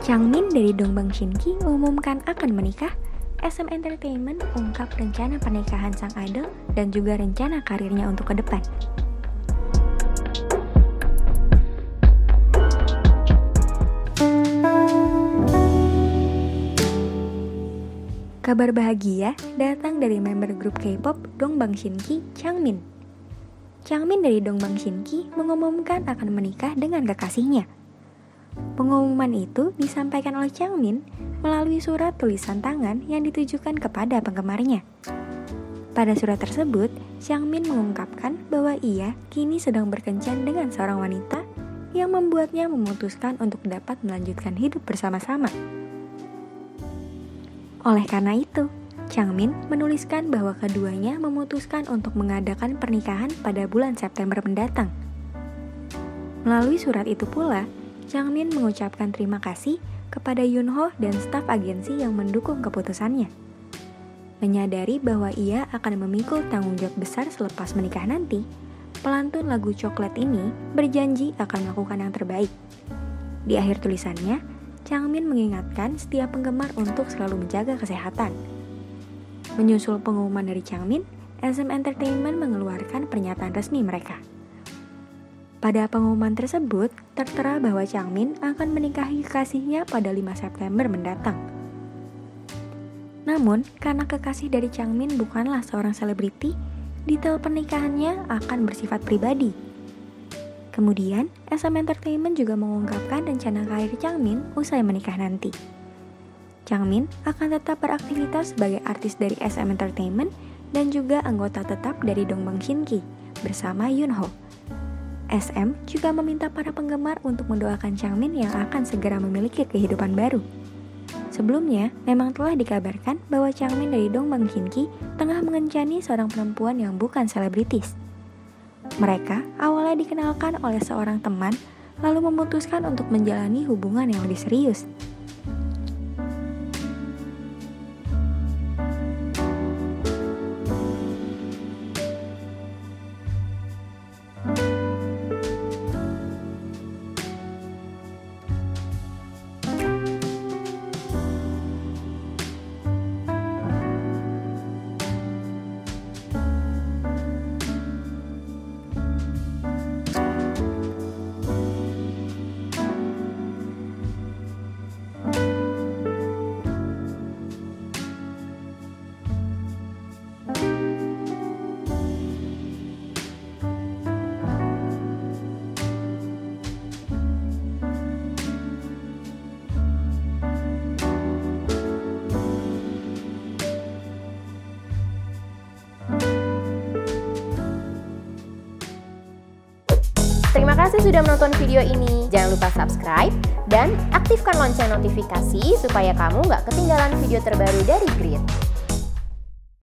Changmin dari Dongbang Shinki umumkan akan menikah. SM Entertainment ungkap rencana pernikahan sang idol dan juga rencana karirnya untuk ke depan. Kabar bahagia datang dari member grup K-pop Dongbang Shinki, Changmin. Changmin dari Dongbang Shinki mengumumkan akan menikah dengan kekasihnya. Pengumuman itu disampaikan oleh Changmin melalui surat tulisan tangan yang ditujukan kepada penggemarnya. Pada surat tersebut, Changmin mengungkapkan bahwa ia kini sedang berkencan dengan seorang wanita yang membuatnya memutuskan untuk dapat melanjutkan hidup bersama-sama. Oleh karena itu, Changmin menuliskan bahwa keduanya memutuskan untuk mengadakan pernikahan pada bulan September mendatang. Melalui surat itu pula, Changmin mengucapkan terima kasih kepada Yunho dan staf agensi yang mendukung keputusannya. Menyadari bahwa ia akan memikul tanggung jawab besar selepas menikah nanti, pelantun lagu Coklat ini berjanji akan melakukan yang terbaik. Di akhir tulisannya, Changmin mengingatkan setiap penggemar untuk selalu menjaga kesehatan. Menyusul pengumuman dari Changmin, SM Entertainment mengeluarkan pernyataan resmi mereka. Pada pengumuman tersebut, tertera bahwa Changmin akan menikahi kekasihnya pada 5 September mendatang. Namun, karena kekasih dari Changmin bukanlah seorang selebriti, detail pernikahannya akan bersifat pribadi. Kemudian, SM Entertainment juga mengungkapkan rencana karir Changmin usai menikah nanti. Changmin akan tetap beraktivitas sebagai artis dari SM Entertainment dan juga anggota tetap dari Dongbang Shinki bersama Yunho. SM juga meminta para penggemar untuk mendoakan Changmin yang akan segera memiliki kehidupan baru. Sebelumnya, memang telah dikabarkan bahwa Changmin dari Dongbang Shinki tengah mengencani seorang perempuan yang bukan selebritis. Mereka awalnya dikenalkan oleh seorang teman, lalu memutuskan untuk menjalani hubungan yang lebih serius. Terima kasih sudah menonton video ini. Jangan lupa subscribe dan aktifkan lonceng notifikasi supaya kamu nggak ketinggalan video terbaru dari Grid.